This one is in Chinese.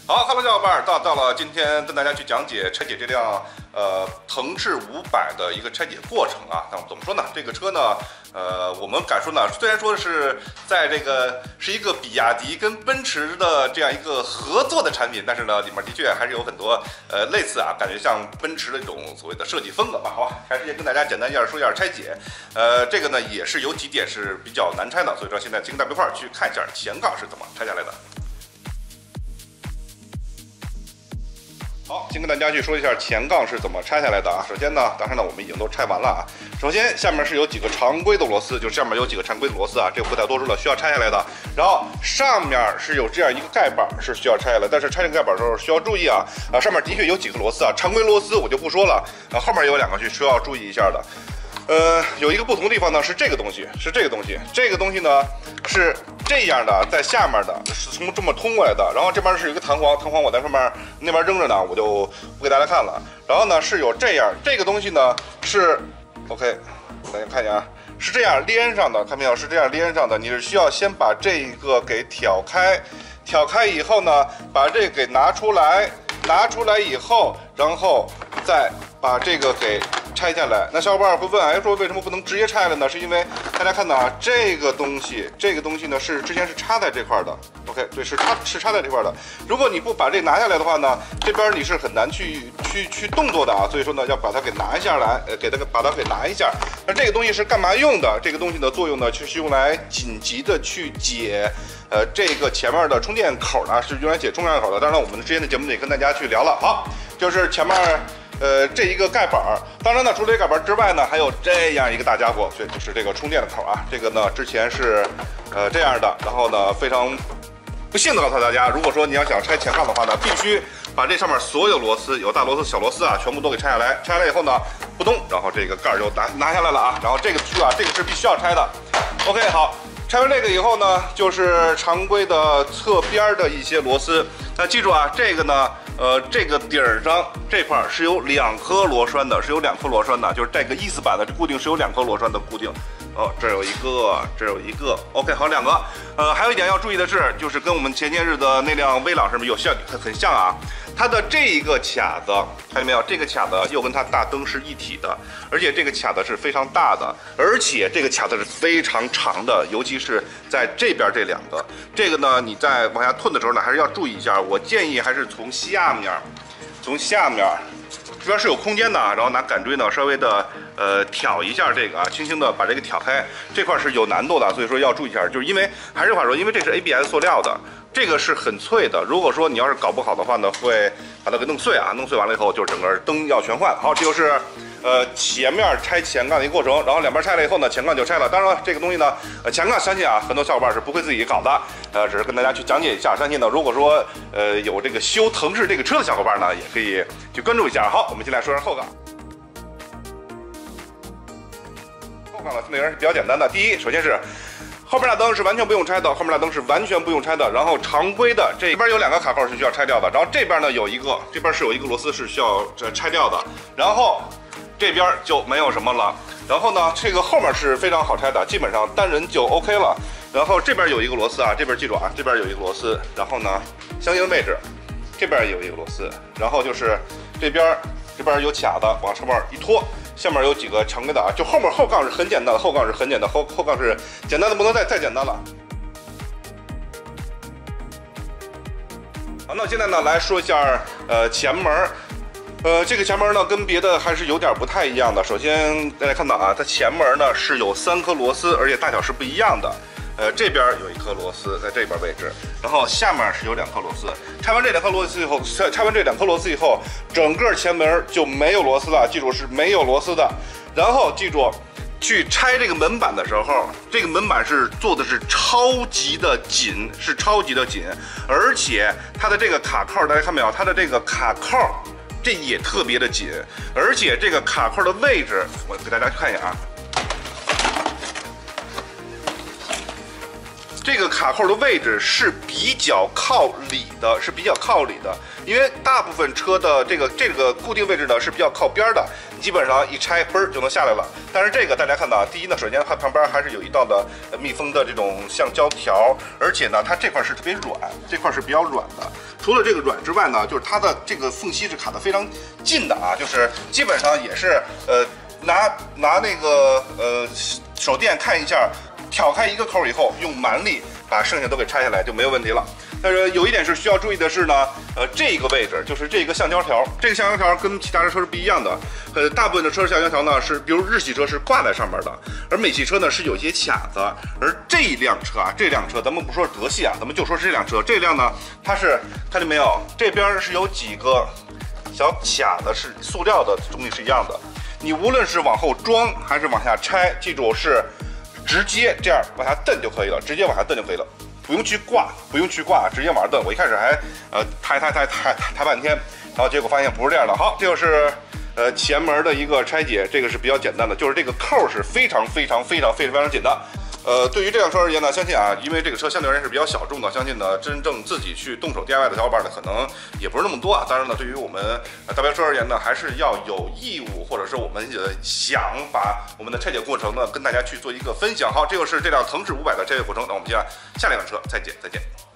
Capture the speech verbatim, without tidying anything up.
好 ，Hello， 小伙伴，到到了今天跟大家去讲解拆解这辆呃腾势五百的一个拆解过程啊。那怎么说呢？这个车呢，呃，我们敢说呢，虽然说是在这个是一个比亚迪跟奔驰的这样一个合作的产品，但是呢，里面的确还是有很多呃类似啊，感觉像奔驰的这种所谓的设计风格吧。好吧，还是先跟大家简单一下说一下拆解。呃，这个呢也是有几点是比较难拆的，所以说现在先跟大家一块儿去看一下前杠是怎么拆下来的。 好，先跟大家去说一下前杠是怎么拆下来的啊。首先呢，当然呢，我们已经都拆完了啊。首先，下面是有几个常规的螺丝，就是下面有几个常规的螺丝啊，这个不太多说了，需要拆下来的。然后上面是有这样一个盖板，是需要拆下来，但是拆这个盖板的时候需要注意啊。啊，上面的确有几个螺丝啊，常规螺丝我就不说了，啊，后面有两个是需要注意一下的。 呃，有一个不同的地方呢，是这个东西，是这个东西，这个东西呢是这样的，在下面的，是从这么通过来的。然后这边是一个弹簧，弹簧我在上面那边扔着呢，我就不给大家看了。然后呢是有这样，这个东西呢是 OK， 大家看一下啊，是这样连上的，看没有？是这样连上的，你是需要先把这个给挑开，挑开以后呢，把这个给拿出来，拿出来以后，然后再把这个给 拆下来，那小伙伴会问，哎，说为什么不能直接拆了呢？是因为大家看到啊，这个东西，这个东西呢是之前是插在这块的 ，OK， 对，是插是插在这块的。如果你不把这拿下来的话呢，这边你是很难去去去动作的啊。所以说呢，要把它给拿下来，呃，给它把它给拿一下。那这个东西是干嘛用的？这个东西的作用呢，就是用来紧急的去解，呃，这个前面的充电口呢是用来解充电口的。当然，我们之前的节目里跟大家去聊了。好，就是前面 呃，这一个盖板儿，当然呢，除了这盖板之外呢，还有这样一个大家伙，这就是这个充电的口啊。这个呢，之前是呃这样的，然后呢，非常不幸的告诉大家，如果说你要想拆前杠的话呢，必须把这上面所有螺丝，有大螺丝、小螺丝啊，全部都给拆下来。拆下来以后呢，不动，然后这个盖儿就拿拿下来了啊。然后这个区啊，这个是必须要拆的。OK， 好。 拆完这个以后呢，就是常规的侧边的一些螺丝。那记住啊，这个呢，呃，这个底儿上这块是有两颗螺栓的，是有两颗螺栓的，就是这个一字板的这固定是有两颗螺栓的固定。哦，这有一个，这有一个 ，OK， 好，两个。呃，还有一点要注意的是，就是跟我们前些日的那辆威朗是不是有像很很像啊？它的这一个卡子，看见没有？这个卡子又跟它大灯是一体的，而且这个卡子是非常大的，而且这个卡子是非常长的，尤其是在这边这两个。这个呢，你在往下吞的时候呢，还是要注意一下。我建议还是从下面，从下面。 这边是有空间的，然后拿杆锥呢稍微的呃挑一下这个啊，轻轻的把这个挑开，这块是有难度的，所以说要注意一下。就是因为还是话说，因为这是 A B S 塑料的，这个是很脆的。如果说你要是搞不好的话呢，会把它给弄碎啊，弄碎完了以后，就是整个灯要全换。好，这就是呃前面拆前杠的一个过程，然后两边拆了以后呢，前杠就拆了。当然了，这个东西呢，呃前杠相信啊，很多小伙伴是不会自己搞的，呃，只是跟大家去讲解一下。相信呢，如果说呃有这个修腾势这个车的小伙伴呢，也可以去关注一下。好，我们进来说说后杠。 后杠呢，内容是比较简单的。第一，首先是后面大灯是完全不用拆的，后面大灯是完全不用拆的。然后常规的这边有两个卡扣是需要拆掉的，然后这边呢有一个，这边是有一个螺丝是需要拆掉的。然后这边就没有什么了。然后呢，这个后面是非常好拆的，基本上单人就 OK 了。然后这边有一个螺丝啊，这边记住啊，这边有一个螺丝。然后呢，相应的位置，这边有一个螺丝。然后就是这边这边有卡子，往上面一拖。 下面有几个常规的啊，就后面后杠是很简单的，后杠是很简单，后后杠是简单的不能再再简单了。好，那我现在呢来说一下呃前门，呃这个前门呢跟别的还是有点不太一样的。首先大家看到啊，它前门呢是有三颗螺丝，而且大小是不一样的。 呃，这边有一颗螺丝在这边位置，然后下面是有两颗螺丝。拆完这两颗螺丝以后，拆拆完这两颗螺丝以后，整个前门就没有螺丝了。记住是没有螺丝的。然后记住，去拆这个门板的时候，这个门板是做的是超级的紧，是超级的紧，而且它的这个卡扣，大家看没有？它的这个卡扣这也特别的紧，而且这个卡扣的位置，我给大家看一眼啊。 这个卡扣的位置是比较靠里的，是比较靠里的，因为大部分车的这个这个固定位置呢是比较靠边的，你基本上一拆嘣儿就能下来了。但是这个大家看到啊，第一呢，首先它旁边还是有一道的密封的这种橡胶条，而且呢，它这块是特别软，这块是比较软的。除了这个软之外呢，就是它的这个缝隙是卡得非常近的啊，就是基本上也是呃拿拿那个呃手电看一下。挑开一个口以后，用蛮力把剩下都给拆下来就没有问题了。但是有一点是需要注意的是呢，呃，这个位置就是这个橡胶条，这个橡胶条跟其他的车是不一样的。呃，大部分的车橡胶条呢是，比如日系车是挂在上面的，而美系车呢是有一些卡子。而这辆车啊，这辆车咱们不说是德系啊，咱们就说是这辆车，这辆呢它是看见没有，这边是有几个小卡子，是塑料的东西是一样的。你无论是往后装还是往下拆，记住是。直接这样往下蹬就可以了，直接往下蹬就可以了，不用去挂，不用去挂，直接往下蹬。我一开始还呃抬抬抬抬抬半天，然后结果发现不是这样的。好，这就是呃前门的一个拆解，这个是比较简单的，就是这个扣是非常非常非常非常非常简单。呃，对于这辆车而言呢，相信啊，因为这个车相对而言是比较小众的，相信呢，真正自己去动手 D I Y 的小伙伴呢，可能也不是那么多啊。当然呢，对于我们大标车而言呢，还是要有义务，或者是我们呃想把我们的拆解过程呢，跟大家去做一个分享。好，这就是这辆腾势五百的拆解过程。那我们下下辆车再见，再见。